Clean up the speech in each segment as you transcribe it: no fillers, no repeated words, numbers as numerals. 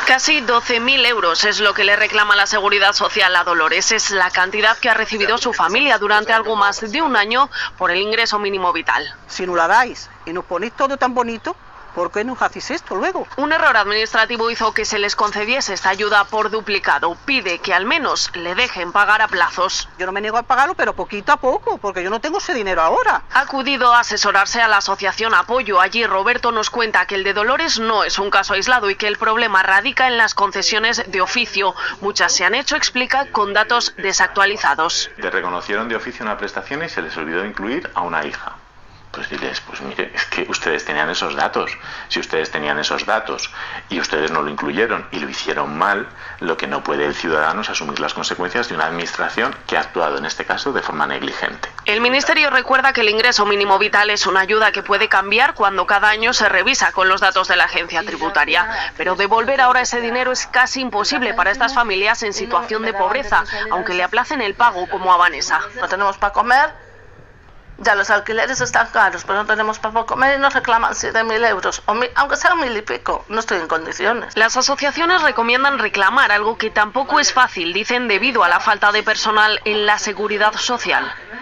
Casi 12.000 euros es lo que le reclama la Seguridad Social a Dolores. Es la cantidad que ha recibido su familia durante algo más de un año por el ingreso mínimo vital. Si nos la dais y nos ponéis todo tan bonito, ¿por qué nos hacéis esto luego? Un error administrativo hizo que se les concediese esta ayuda por duplicado. Pide que al menos le dejen pagar a plazos. Yo no me niego a pagarlo, pero poquito a poco, porque yo no tengo ese dinero ahora. Ha acudido a asesorarse a la asociación Apoyo. Allí Roberto nos cuenta que el de Dolores no es un caso aislado y que el problema radica en las concesiones de oficio. Muchas se han hecho, explica, con datos desactualizados. Le reconocieron de oficio una prestación y se les olvidó incluir a una hija. Pues diles, pues mire, es que ustedes tenían esos datos. Si ustedes tenían esos datos y ustedes no lo incluyeron y lo hicieron mal, lo que no puede el ciudadano es asumir las consecuencias de una administración que ha actuado en este caso de forma negligente. El Ministerio recuerda que el ingreso mínimo vital es una ayuda que puede cambiar cuando cada año se revisa con los datos de la agencia tributaria. Pero devolver ahora ese dinero es casi imposible para estas familias en situación de pobreza, aunque le aplacen el pago como a Vanessa. No tenemos para comer. Ya los alquileres están caros, pero no tenemos para comer y nos reclaman 7.000 euros. Aunque sean 1.000 y pico, no estoy en condiciones. Las asociaciones recomiendan reclamar algo que tampoco es fácil, dicen, debido a la falta de personal en la seguridad social.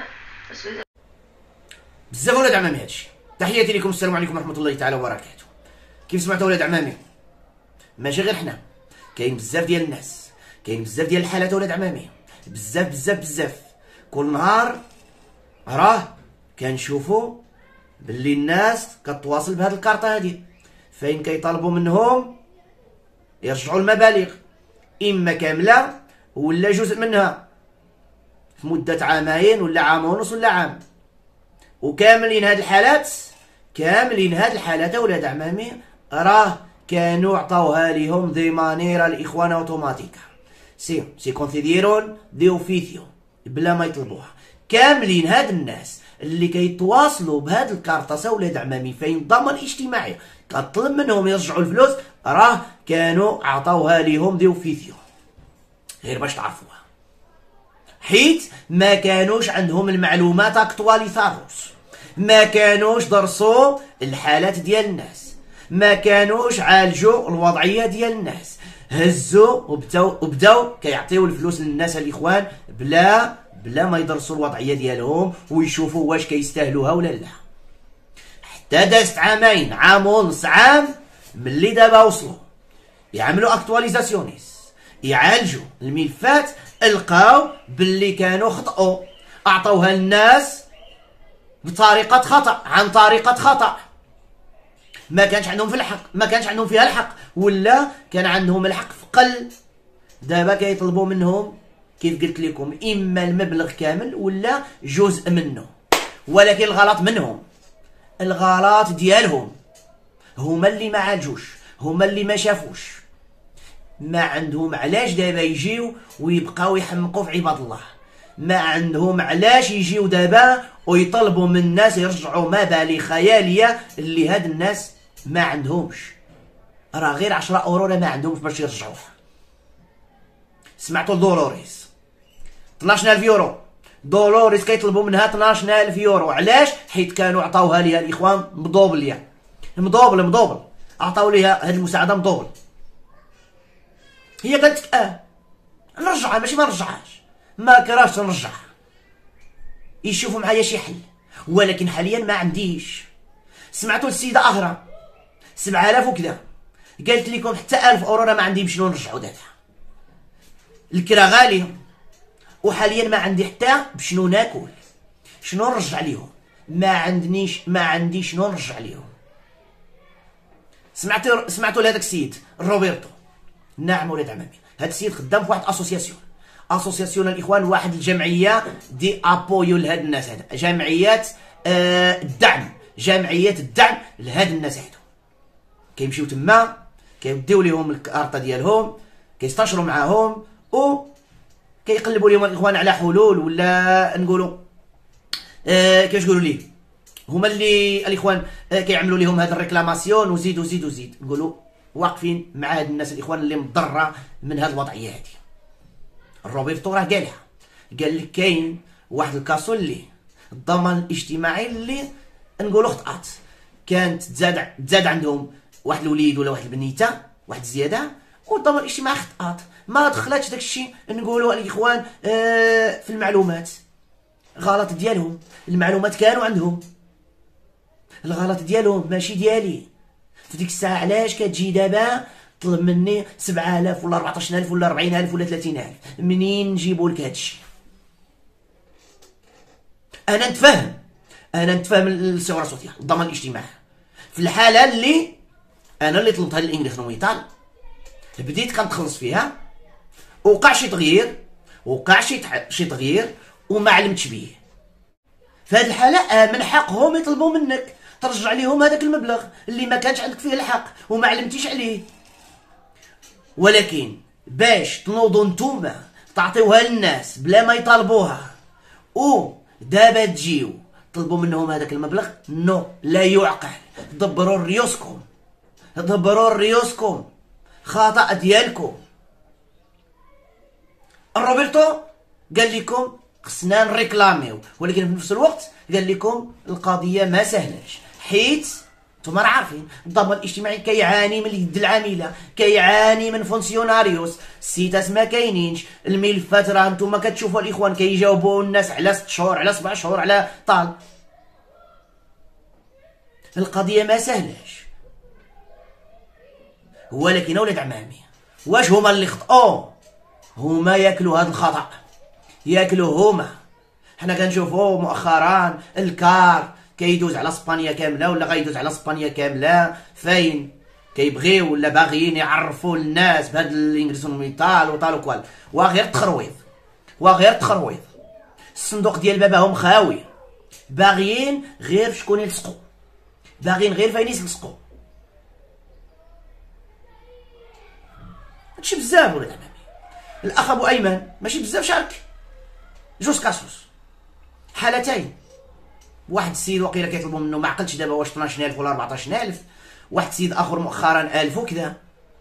بزاف ولاد عمامي هادشي. تحياتي لكم، السلام عليكم ورحمة الله تعالى وبركاته. كيف سمعتوا ولاد عمامي؟ ماشي غير حنا، كاين بزاف ديال الناس، كاين بزاف ديال الحالات ولاد عمامي، بزاف بزاف بزاف. كل نهار راه كنشوفوا باللي الناس كتواصل بهاد الكارطه هادي، فين كيطالبوا منهم يرجعوا المبالغ اما كامله ولا جزء منها في مده عامين ولا عام ونص ولا عام. وكاملين هاد الحالات، كاملين هاد الحالات اولاد عمامي راه كانوا عطاوها ليهم دي مانيرا الاخوان اوتوماتيكا سي كونسيديرون دي اوفيسيو بلا ما يطلبوها. كاملين هاد الناس اللي كيتواصلوا بهاد الكارطاسه ولاد عمامي فين الضمان الاجتماعي كطلب منهم يرجعوا الفلوس راه كانوا عطاوها ليهم دي اوفيسيو، غير باش تعرفوها، حيت ما كانوش عندهم المعلومات اكطواليزاروس، ما كانوش درسوا الحالات ديال الناس، ما كانوش عالجوا الوضعيه ديال الناس، هزوا وبداو كيعطيو الفلوس للناس الاخوان بلا ما يدرسوا الوضعيه ديالهم ويشوفوا واش كيستاهلوها ولا لا. حتى دازت عامين، عام ونص، عام، ملي دابا وصلوا يعملوا اكطواليزاسيونيس، يعالجوا الملفات، لقاو باللي كانوا خطأوا، اعطوها للناس بطريقه خطأ، عن طريقه خطأ، ما كانش عندهم في الحق، ما كانش عندهم فيها الحق، ولا كان عندهم الحق في قل. دابا كيطلبوا منهم كيف قلت لكم اما المبلغ كامل ولا جزء منه، ولكن الغلط منهم، الغلط ديالهم، هما اللي ما عالجوش، هما اللي ما شافوش، ما عندهم علاش دابا يجيو ويبقاو يحمقوا في عباد الله، ما عندهم علاش يجيو دابا ويطلبوا من الناس يرجعوا مبالغ خياليه اللي هاد الناس ما عندهمش، راه غير 10 اورو ما عندهمش باش يرجعوها. سمعتوا دولوريس 12000 يورو، دولوريس كيطلبوا منها 12000 يورو، علاش؟ حيت كانوا عطاوها ليها الاخوان مضوبل، مضوبل، عطاو ليها هاد المساعده مضوبل. هي قالت نرجعها، ماشي ما نرجعهاش، ما كراهش نرجعها، يشوفوا معايا شي حل، ولكن حاليا ما عنديش. سمعتوا السيده اخرى 7000 وكذا، قالت لكم حتى 1000 اورو راه ما عندي بشنو نرجعوا دابا، الكرا غاليه وحاليا ما عندي حتى بشنو ناكل، شنو نرجع ليهم، ما عندي شنو نرجع ليهم. سمعتوا لهذاك السيد روبرتو؟ نعم ولاد عمامي، هذا السيد خدام في واحد اسوسياسيون الاخوان، واحد الجمعيه دي ابويو لهاد الناس، هذا جمعيات الدعم، جمعيات الدعم لهاد الناس هادو. كيمشيو تما كيديو ليهم الكارطه ديالهم، كيستشروا معاهم و كيقلبوا لهم الاخوان على حلول، ولا نقولوا كيفاش نقولوا ليه، هما اللي الاخوان كيعملوا لهم هاد الريكلاماسيون وزيد نقولوا واقفين مع هاد الناس الاخوان اللي مضره من هاد الوضعيه هادي. روبرتو راه قالها، قال لك كاين واحد الكاسو اللي الضمان الاجتماعي اللي نقولوا خطأت، كانت تزاد عندهم واحد الوليد ولا واحد البنيته، واحد الزياده، والضمان الاجتماعي خطأت، ما دخلاتش داكشي نقولوا الاخوان في المعلومات. غلط ديالهم، المعلومات كانوا عندهم، الغلط ديالهم ماشي ديالي. في ديك الساعه علاش كتجي دابا طلب مني 7000 ولا 14000 ولا 40000 ولا 30000؟ منين نجيبوا لك هادشي؟ انا نتفاهم السيغورا سوسيال الضمان الاجتماعي في الحاله اللي انا اللي طلبت هاد الانجليز نويطال، بديت كنتخلص فيها، وقع شي تغيير وما علمتش بيه. في هاد الحاله من حقهم يطلبوا منك ترجع لهم هذاك المبلغ اللي ما كانش عندك فيه الحق وما علمتيش عليه. ولكن باش تنوضوا نتوما تعطيوها للناس بلا ما يطالبوها، ودابا تجيو طلبوا منهم هذاك المبلغ، لا يعقل. دبروا ريوسكم، خطأ ديالكم. روبرتو قال لكم خصنا نريكلاميو، ولكن في نفس الوقت قال لكم القضيه ما سهلاش، حيت نتوما عارفين الضمان الاجتماعي كيعاني من اليد العامله، كيعاني من فونسيوناريوس، السيتات ما كاينينش، الملفات راه نتوما كتشوفوا الاخوان كيجاوبوا الناس على 6 شهور، على 7 شهور، على طال. القضيه ما سهلاش. ولكن اولاد عمامي واش هما اللي خطأوا؟ هما ياكلوا هذا الخطأ، ياكلوا هما. حنا كنشوفوا مؤخرا الكار كيدوز على اسبانيا كامله ولا غيدوز على اسبانيا كامله، فين كيبغيو ولا باغيين يعرفوا الناس بهاد الانجليزون ميطال وطال وكوال، وغير تخرويض. الصندوق ديال باباهم خاوي، باغيين غير شكون يلصقوا، باغيين غير فين يلصقوا. هادشي بزاف ولاد عمامي. الاخ ابو ايمن ماشي بزاف شارك، جوج كاسوس، حالتين. واحد السيد وقيله كيطلبوا منه ما عقلتش دابا واش 12000 ولا 14000، واحد السيد اخر مؤخرا 1000 وكذا.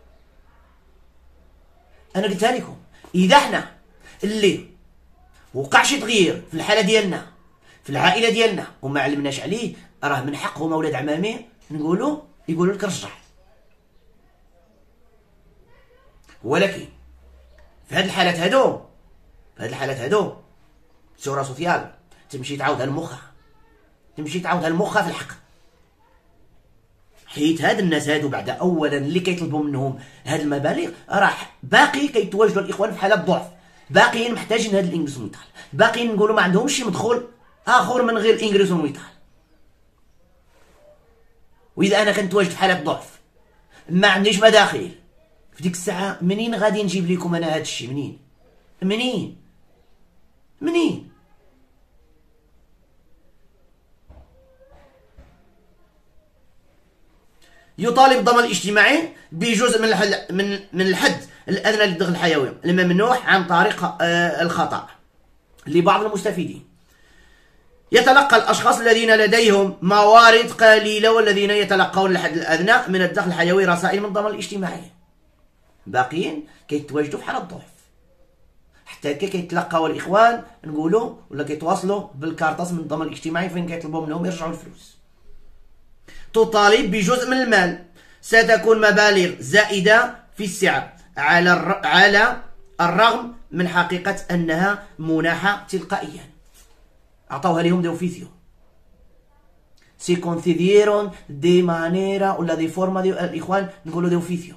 انا قلتها لكم، اذا حنا اللي وقع شي تغيير في الحاله ديالنا في العائله ديالنا وما علمناش عليه، راه من حقهم اولاد عمامي يقولوا لك رجع. ولكن في هاد الحالات هادو السيغورا سوسيال تمشي تعاودها لمخها في الحق. حيت هاد الناس هادو بعد اولا اللي كيطلبوا منهم هاد المبالغ راه باقي كيتواجدوا الاخوان في حاله ضعف، باقيين محتاجين هاد الانجليز ميطال، باقيين نقولوا ما عندهمش شي مدخول اخر من غير الانجليز ميطال. واذا انا كنتواجد في حاله ضعف ما عنديش مداخل، في ديك الساعه منين غادي نجيب لكم انا هاد الشيء؟ منين؟ يطالب الضمان الاجتماعي بجزء من الحد الادنى للدخل الحيوي الممنوح عن طريق الخطأ لبعض المستفيدين. يتلقى الاشخاص الذين لديهم موارد قليله والذين يتلقون الحد الادنى من الدخل الحيوي رسائل من الضمان الاجتماعي، باقيين كيتواجدوا في حاله ضعف، حتى هكا كيتلقاو الاخوان نقولوا ولا كيتواصلوا بالكارطاس من الضمان الاجتماعي فين كيطلبوا منهم يرجعوا الفلوس. تطالب بجزء من المال، ستكون مبالغ زائده في السعر على الرغم من حقيقه انها مناحه تلقائيا. عطاوها لهم دي اوفيسيو، سي كونسيديرون دي مانيرا ولا دي فورما دي الاخوان نقولوا دي اوفيسيو.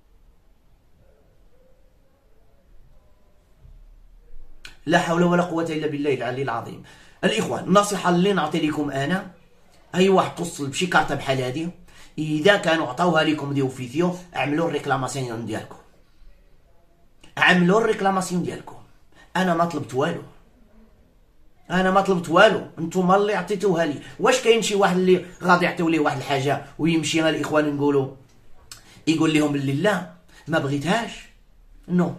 لا حول ولا قوة إلا بالله العلي العظيم. الإخوان النصيحة اللي نعطي لكم أنا، أي واحد توصل بشي كارطة بحال هادي، إذا كانوا عطاوها لكم دي اوفيسيو عملوا الريكلاماسيون ديالكم. أنا ما طلبت والو، نتوما اللي عطيتوها لي. واش كاين شي واحد اللي غادي يعطيو ليه واحد الحاجة ويمشي الإخوان يقول لهم باللي لا ما بغيتهاش؟ نو.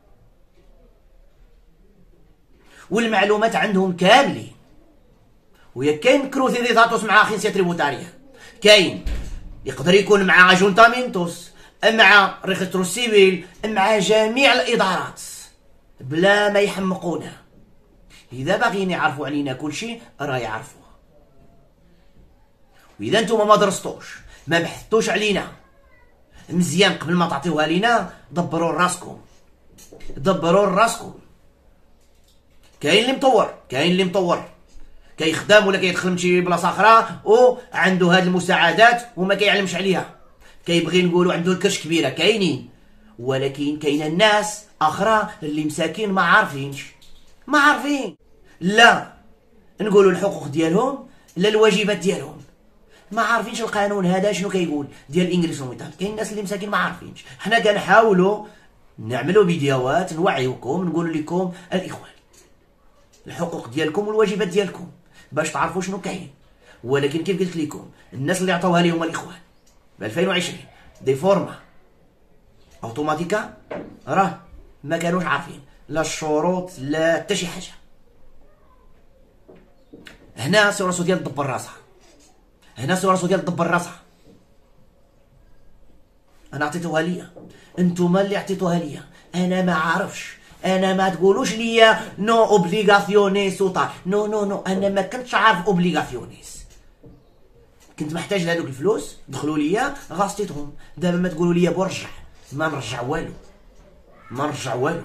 والمعلومات عندهم كاملين. ويا كاين كروسي دي داتوس مع اخينسيا تريبوتاريا، كاين يقدر يكون مع اجونتامينتوس، مع ريجسترو سيفيل، مع جميع الادارات بلا ما يحمقونا. اذا باغيين يعرفوا علينا كل شيء راه يعرفوه. واذا نتوما ما درستوش ما بحثتوش علينا مزيان قبل ما تعطيوها لينا دبروا راسكم، دبروا راسكم. كاين اللي مطور، كاين اللي مطور كيخدم ولا كيدخل من شي بلاصه اخرى وعنده هاد المساعدات وما كيعلمش عليها، كيبغي نقولوا عنده الكرش كبيره، كاينين. ولكن كاينه الناس اخرى اللي مساكين ما عارفينش، ما عارفين لا نقولوا الحقوق ديالهم لا الواجبات ديالهم، ما عارفينش القانون هذا شنو كيقول ديال الانجليز والميطال. كاين الناس اللي مساكين ما عارفينش. حنا كنحاولوا نعملوا فيديوهات نوعيوكم، نقول لكم الاخوان الحقوق ديالكم والواجبات ديالكم باش تعرفوا شنو كاين. ولكن كيف قلت لكم الناس اللي عطاوها لهم الاخوان ب 2020 دي فورما اوتوماتيكا راه ما كانوش عارفين لا الشروط لا حتى شي حاجه. هنا سي راسو ديال دبر راسها، هنا سي راسو ديال دبر راسها. انا عطيتوها ليا، انتوما اللي عطيتوها ليا، انا ما عارفش. انا ما تقولوش ليا نو اوبليغاسيونيس وطا نو نو نو، انا ما كنتش عارف اوبليغاسيونيس، كنت محتاج لهذوك الفلوس دخلوا ليا غاصتيتهم. دابا ما تقولوا ليا برجع، ما نرجع والو، ما نرجع والو.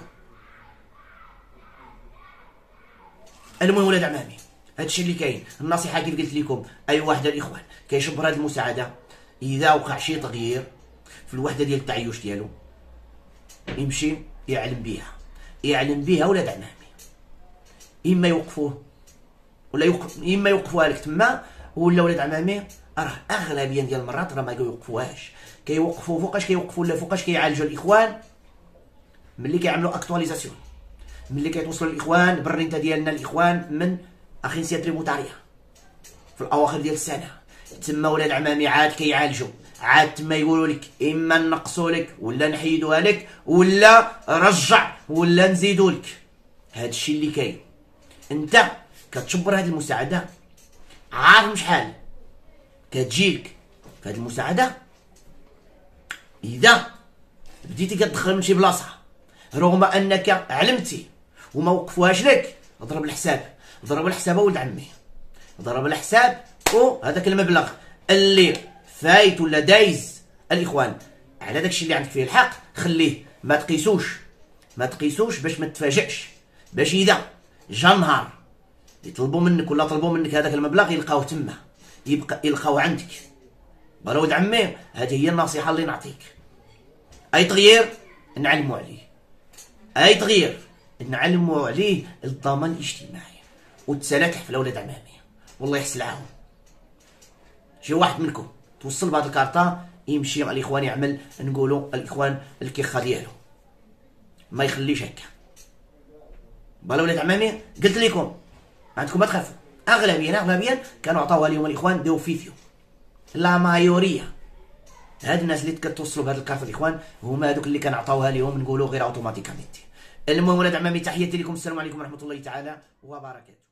المهم ولاد عمامي هادشي اللي كاين. النصيحه كيف قلت لكم اي واحد الاخوان كيشبر هاد المساعده، اذا وقع شي تغيير في الوحده ديال التعيش ديالو يمشي يعلم بيها، يعلم بيها ولاد عمامي. اما يوقفوه ولا اما يوقفوها لك تما، ولا ولاد عمامي راه اغلبيه ديال المرات راه ما كيوقفوهاش. كيوقفوا فوقاش كيوقفوا لا فوقاش كيعالجوا الاخوان ملي كيعملوا اكطواليزاسيون، ملي كيتوصلوا الاخوان بالرنته ديالنا الاخوان من اخينسيا تريبوتاريا في الاواخر ديال السنه، تما ولاد عمامي عاد كيعالجوا، عاد تما يقولوا لك اما نقصوا لك ولا نحيدوها لك ولا رجع ولا نزيدوا لك. هادشي اللي كاين. انت كتشبر هاد المساعده عارف شحال كتجيلك في هاد المساعده، اذا بديتي كتدخل من شي بلاصه رغم انك علمتي وما وقفوهاش لك، ضرب الحساب، ضرب الحساب ولد عمي، ضرب الحساب وهذاك المبلغ اللي فايت ولا دايز الاخوان على داكشي اللي عندك فيه الحق خليه، ما تقيسوش، ما تقيسوش باش ما تفاجئش، باش اذا جا النهار يطلبوا منك ولا طلبوا منك هذاك المبلغ يلقاوه تما، يبقى يلقاوه عندك. ولد عمي هذه هي النصيحه اللي نعطيك. اي تغيير نعلموا عليه، اي تغيير نعلموا عليه الضمان الاجتماعي والتسالح في اولاد عمامي. والله يحسن العون. شي واحد منكم توصل بهاد الكارطه يمشي مع الاخوان يعمل نقولوا الاخوان الكيخه ديالو، ما يخليش هكا. بالا ولاد عمامي قلت لكم عندكم ما تخافوا، اغلبيا كانوا عطاوها لهم الاخوان دو فيفيو، لا مايوريه. هاد الناس اللي كتوصلوا بهاد الكارطه الاخوان هما هادوك اللي كان عطاوها لهم نقولوا غير اوتوماتيكاميتي. المهم ولاد عمامي تحياتي لكم، السلام عليكم ورحمه الله تعالى وبركاته.